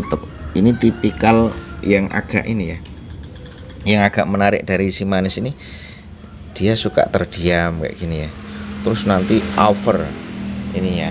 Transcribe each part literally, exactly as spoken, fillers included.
ini tipikal yang agak ini ya, yang agak menarik dari si manis ini, dia suka terdiam kayak gini ya, terus nanti over ini ya,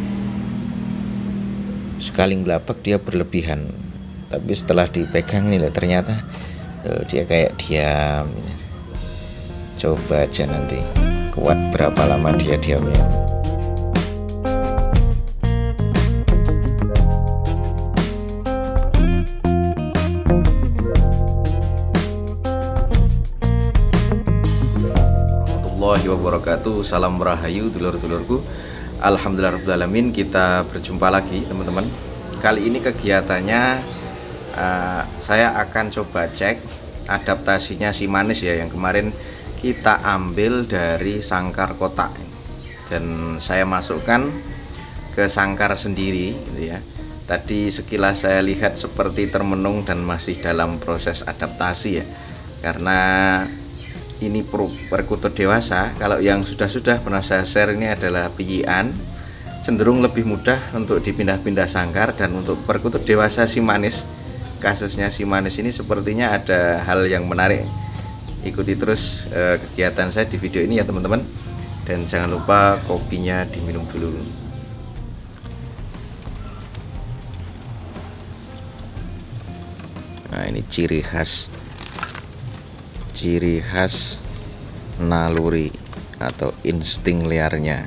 sekali ngelabak dia berlebihan, tapi setelah dipegang ini loh, ternyata loh, dia kayak diam. Coba aja nanti kuat berapa lama dia diamnya. Warahmatullahi wabarakatuh. Salam rahayu dulur-dulurku. Alhamdulillahirrahmanirrahim. Kita berjumpa lagi teman-teman. Kali ini kegiatannya uh, saya akan coba cek adaptasinya si manis ya, yang kemarin kita ambil dari sangkar kotak dan saya masukkan ke sangkar sendiri gitu ya. Tadi sekilas saya lihat seperti termenung dan masih dalam proses adaptasi ya, karena ini perkutut dewasa. Kalau yang sudah-sudah pernah saya share ini adalah piyian, cenderung lebih mudah untuk dipindah-pindah sangkar. Dan untuk perkutut dewasa si manis, kasusnya si manis ini sepertinya ada hal yang menarik. Ikuti terus eh, kegiatan saya di video ini ya teman-teman, dan jangan lupa kopinya diminum dulu. Nah, ini ciri khas ciri khas naluri atau insting liarnya,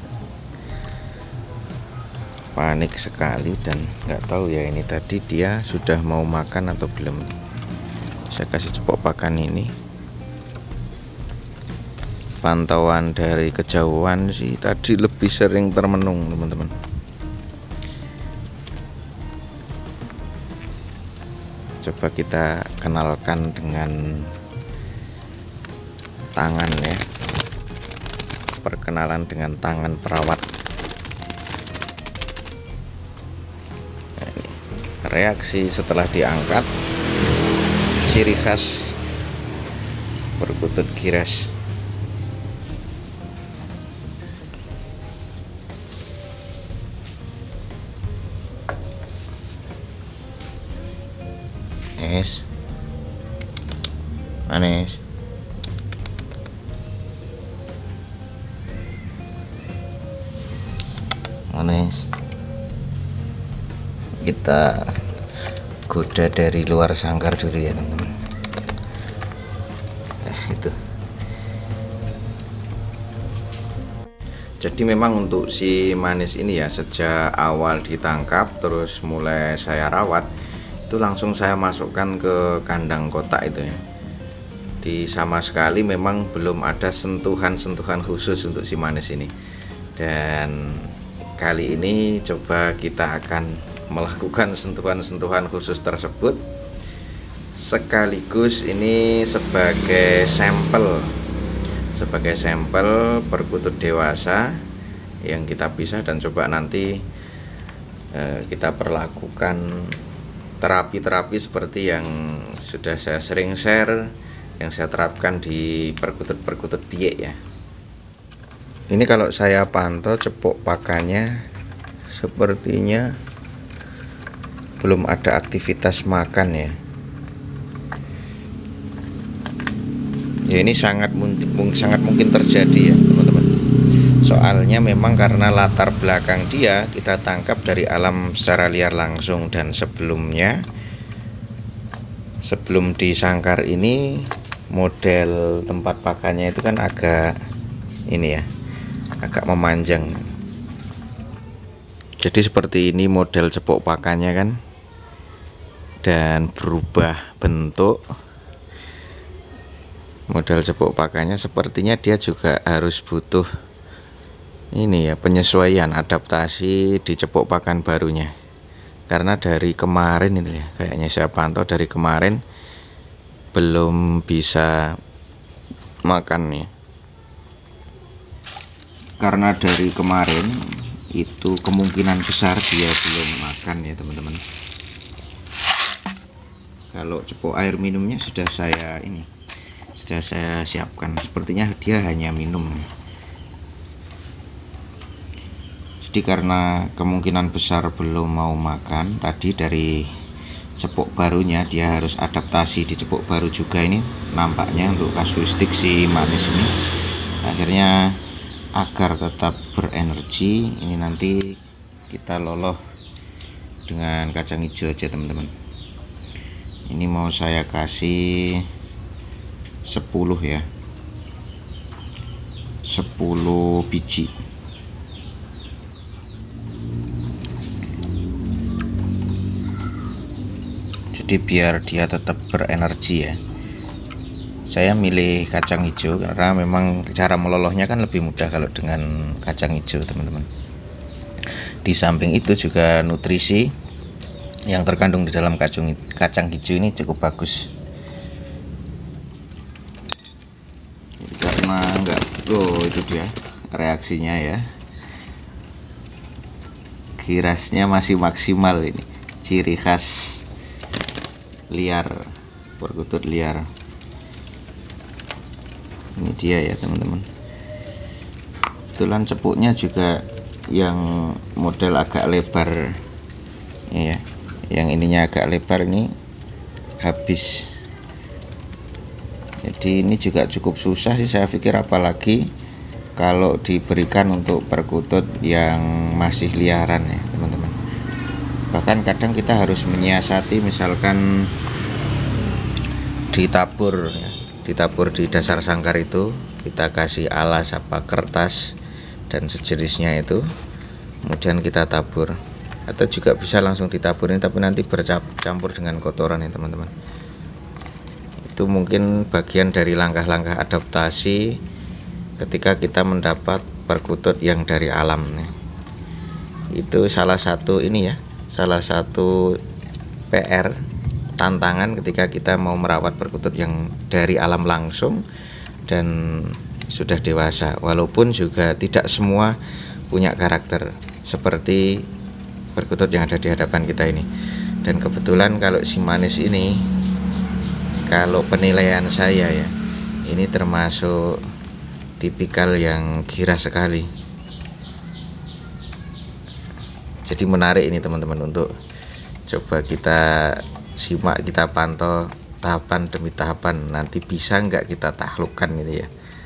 panik sekali dan nggak tahu ya ini tadi dia sudah mau makan atau belum. Saya kasih cepok pakan ini. Pantauan dari kejauhan sih tadi lebih sering termenung teman-teman. Coba kita kenalkan dengan tangan ya, perkenalan dengan tangan perawat. Nah, ini reaksi setelah diangkat, ciri khas perkutut giras. Manis, manis. Manis. Kita goda dari luar sangkar dulu ya teman-teman. Nah, itu. Jadi memang untuk si manis ini ya, sejak awal ditangkap terus mulai saya rawat, itu langsung saya masukkan ke kandang kotak itu ya. Di sama sekali memang belum ada sentuhan-sentuhan khusus untuk si manis ini. Dan kali ini coba kita akan melakukan sentuhan-sentuhan khusus tersebut, sekaligus ini sebagai sampel sebagai sampel perkutut dewasa yang kita pisah, dan coba nanti eh, kita perlakukan terapi-terapi seperti yang sudah saya sering share, yang saya terapkan di perkutut-perkutut piyek ya. Ini kalau saya pantau cepok pakannya sepertinya belum ada aktivitas makan ya. Ya ini sangat mungkin sangat mungkin terjadi ya teman-teman. Soalnya memang karena latar belakang dia kita tangkap dari alam secara liar langsung, dan sebelumnya sebelum disangkar ini model tempat pakannya itu kan agak ini ya, agak memanjang. Jadi seperti ini model cepok pakannya kan, dan berubah bentuk. Model cepok pakannya sepertinya dia juga harus butuh ini ya, penyesuaian adaptasi di cepok pakan barunya, karena dari kemarin ini ya, kayaknya saya pantau dari kemarin belum bisa makan nih, karena dari kemarin itu kemungkinan besar dia belum makan ya teman-teman. Kalau cepok air minumnya sudah saya ini sudah saya siapkan, sepertinya dia hanya minum. Jadi karena kemungkinan besar belum mau makan, tadi dari cepuk barunya dia harus adaptasi di cepuk baru juga ini nampaknya untuk kasuistik si manis ini. Akhirnya agar tetap berenergi, ini nanti kita loloh dengan kacang hijau aja teman-teman. Ini mau saya kasih sepuluh ya, sepuluh biji. Jadi biar dia tetap berenergi ya. Saya milih kacang hijau karena memang cara melolosnya kan lebih mudah kalau dengan kacang hijau teman-teman. Di samping itu juga nutrisi yang terkandung di dalam kacang kacang hijau ini cukup bagus. Karena enggak, oh itu dia reaksinya ya. Girasnya masih maksimal ini, ciri khas liar, perkutut liar. Ini dia ya teman-teman. Kebetulan cepuknya juga yang model agak lebar ya, yang ininya agak lebar ini habis. Jadi ini juga cukup susah sih saya pikir, apalagi kalau diberikan untuk perkutut yang masih liaran ya teman-teman. Bahkan kadang kita harus menyiasati, misalkan ditabur ya, ditabur di dasar sangkar itu kita kasih alas apa kertas dan sejenisnya itu, kemudian kita tabur, atau juga bisa langsung ditaburin tapi nanti bercampur dengan kotoran ya teman-teman. Itu mungkin bagian dari langkah-langkah adaptasi ketika kita mendapat perkutut yang dari alam nih. Itu salah satu ini ya, salah satu P R, tantangan ketika kita mau merawat perkutut yang dari alam langsung dan sudah dewasa. Walaupun juga tidak semua punya karakter seperti perkutut yang ada di hadapan kita ini. Dan kebetulan kalau si manis ini, kalau penilaian saya ya, ini termasuk tipikal yang giras sekali. Jadi menarik ini teman-teman untuk coba kita simak, kita pantau tahapan demi tahapan, nanti bisa nggak kita taklukkan gitu ya.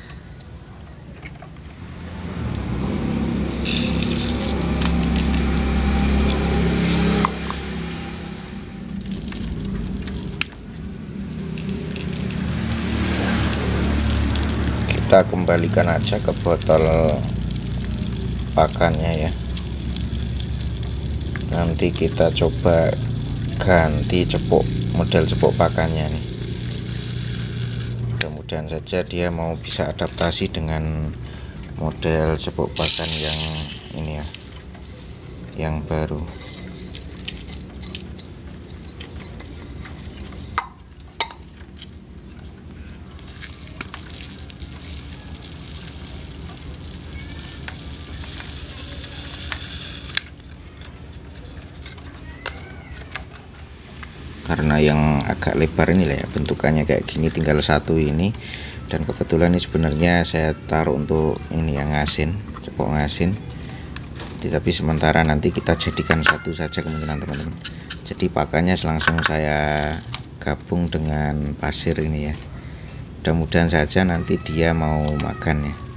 Kita kembalikan aja ke botol pakannya ya. Nanti kita coba ganti cepuk, model cepuk pakannya nih. Mudah-mudahan saja dia mau bisa adaptasi dengan model cepuk pakan yang ini ya, yang baru. Karena yang agak lebar ini lah ya, bentukannya kayak gini, tinggal satu ini. Dan kebetulan ini sebenarnya saya taruh untuk ini yang ngasin, cepuk ngasin. Tapi sementara nanti kita jadikan satu saja kemungkinan teman-teman. Jadi pakannya langsung saya gabung dengan pasir ini ya. Mudah-mudahan saja nanti dia mau makan ya.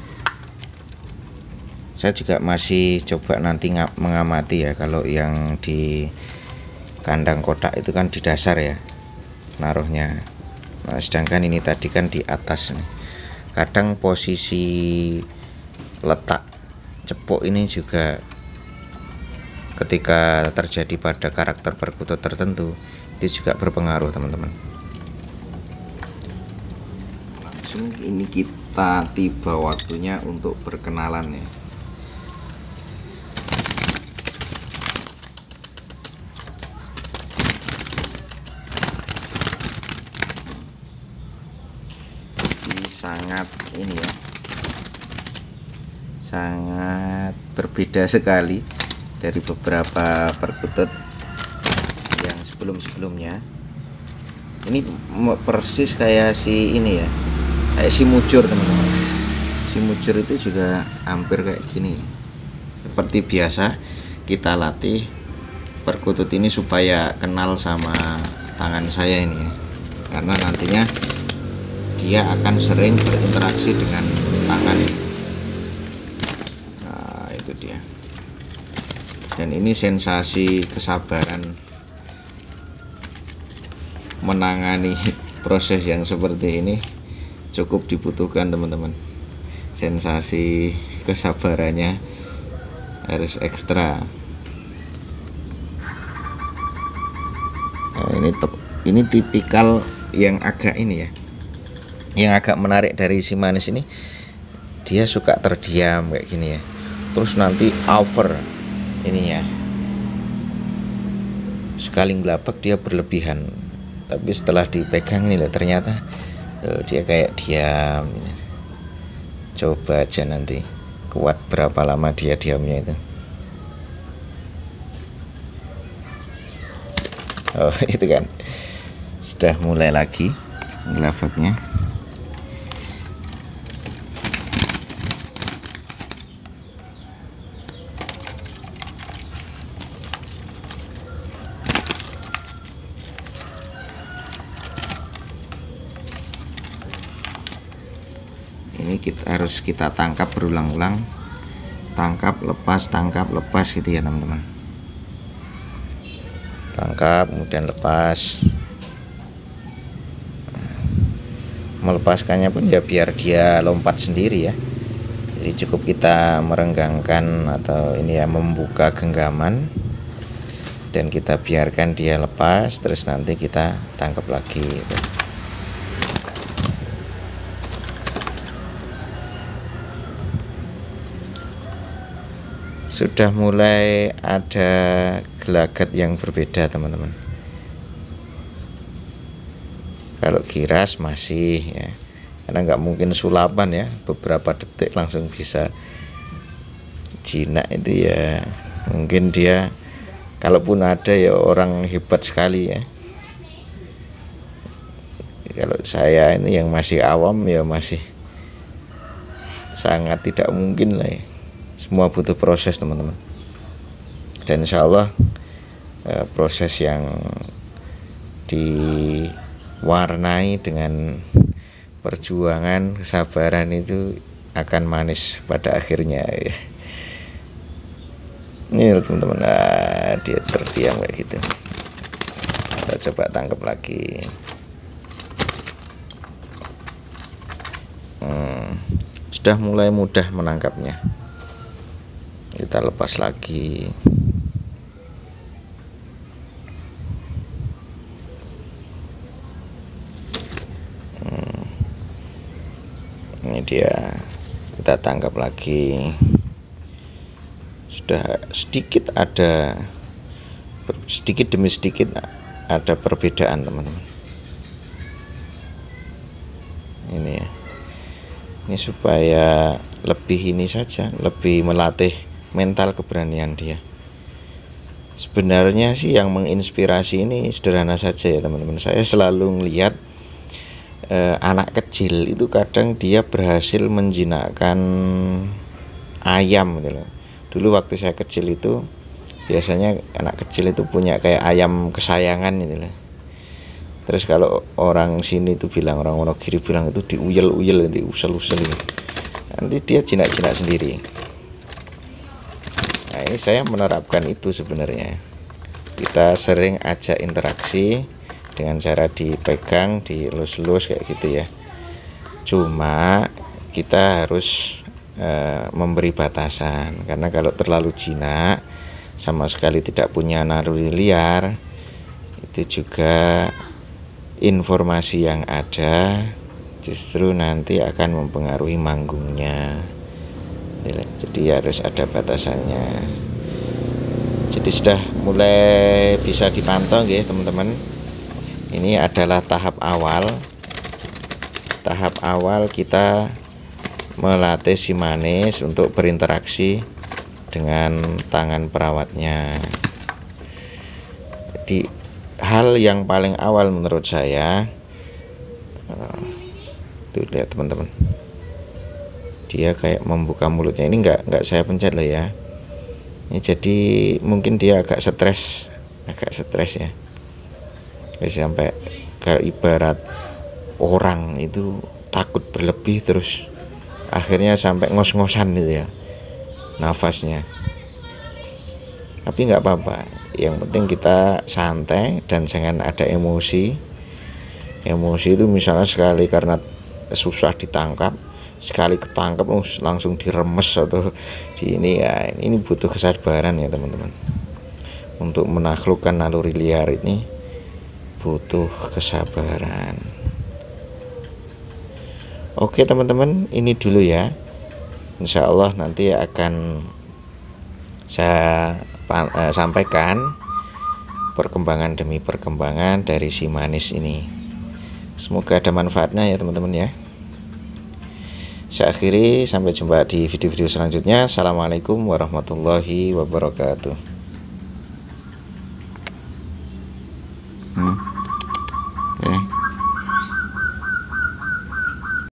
Saya juga masih coba nanti mengamati ya, kalau yang di kandang kotak itu kan di dasar ya naruhnya. Nah, sedangkan ini tadi kan di atas nih. Kadang posisi letak cepuk ini juga ketika terjadi pada karakter perkutut tertentu itu juga berpengaruh teman-teman. Langsung ini kita tiba waktunya untuk berkenalan ya. Sangat ini ya, sangat berbeda sekali dari beberapa perkutut yang sebelum-sebelumnya. Ini persis kayak si ini ya, kayak si mujur teman-teman. Si mujur itu juga hampir kayak gini. seperti biasa kita latih perkutut ini supaya kenal sama tangan saya ini ya. Karena nantinya dia akan sering berinteraksi dengan tangan. Nah, itu dia. Dan ini sensasi kesabaran menangani proses yang seperti ini cukup dibutuhkan teman-teman. Sensasi kesabarannya harus ekstra. Nah, ini ini tipikal yang agak ini ya, yang agak menarik dari si manis ini, dia suka terdiam kayak gini ya, terus nanti over ini ya, sekali ngelabak dia berlebihan, tapi setelah dipegang ini loh ternyata loh, dia kayak diam. Coba aja nanti kuat berapa lama dia diamnya itu. Oh itu kan sudah mulai lagi ngelabaknya. Ini kita harus kita tangkap berulang-ulang, tangkap lepas tangkap lepas gitu ya teman-teman. Tangkap kemudian lepas. Melepaskannya pun ya biar dia lompat sendiri ya. Jadi cukup kita merenggangkan atau ini ya, membuka genggaman, dan kita biarkan dia lepas, terus nanti kita tangkap lagi gitu. Sudah mulai ada gelagat yang berbeda teman-teman. Kalau giras masih ya, karena nggak mungkin sulapan ya, beberapa detik langsung bisa jinak itu ya. Mungkin dia, kalaupun ada ya orang hebat sekali ya. Kalau saya ini yang masih awam ya masih sangat tidak mungkin lah ya. Semua butuh proses teman-teman, dan insya Allah eh, proses yang diwarnai dengan perjuangan kesabaran itu akan manis pada akhirnya ya. Ini teman-teman, nah, dia terdiam kayak gitu. Kita coba tangkap lagi. hmm, Sudah mulai mudah menangkapnya. Kita lepas lagi. hmm. Ini dia, kita tangkap lagi. Sudah sedikit ada, sedikit demi sedikit ada perbedaan teman-teman. Ini ya, ini supaya lebih ini saja, lebih melatih mental keberanian dia. Sebenarnya sih yang menginspirasi ini sederhana saja ya teman-teman. Saya selalu ngelihat eh, anak kecil itu kadang dia berhasil menjinakkan ayam gitu loh. Dulu waktu saya kecil itu biasanya anak kecil itu punya kayak ayam kesayangan gitu loh. Terus kalau orang sini itu bilang, orang Wonogiri bilang itu diuyel-uyel, diusel-usel gitu. Nanti dia jinak-jinak sendiri. Nah ini saya menerapkan itu sebenarnya. Kita sering ajak interaksi dengan cara dipegang, dielus-elus kayak gitu ya. Cuma kita harus e, memberi batasan, karena kalau terlalu jinak, sama sekali tidak punya naluri liar, itu juga informasi yang ada justru nanti akan mempengaruhi manggungnya. Jadi harus ada batasannya. Jadi sudah mulai bisa dipantau ya teman-teman. Ini adalah tahap awal. Tahap awal kita melatih si manis untuk berinteraksi dengan tangan perawatnya. Jadi hal yang paling awal menurut saya, tuh lihat teman-teman, dia kayak membuka mulutnya. Ini enggak enggak saya pencet lah ya. Ini jadi mungkin dia agak stres, agak stres ya. Jadi sampai kayak ibarat orang itu takut berlebih terus akhirnya sampai ngos-ngosan gitu ya nafasnya. Tapi nggak apa-apa, yang penting kita santai dan jangan ada emosi. Emosi itu misalnya sekali karena susah ditangkap, sekali ketangkap langsung diremes atau di ini ya, ini butuh kesabaran ya teman-teman. Untuk menaklukkan naluri liar ini butuh kesabaran. Oke teman-teman, ini dulu ya. Insya Allah nanti akan saya eh, sampaikan perkembangan demi perkembangan dari si manis ini. Semoga ada manfaatnya ya teman-teman ya. Saya akhiri, sampai jumpa di video-video selanjutnya. Assalamualaikum warahmatullahi wabarakatuh. Hmm.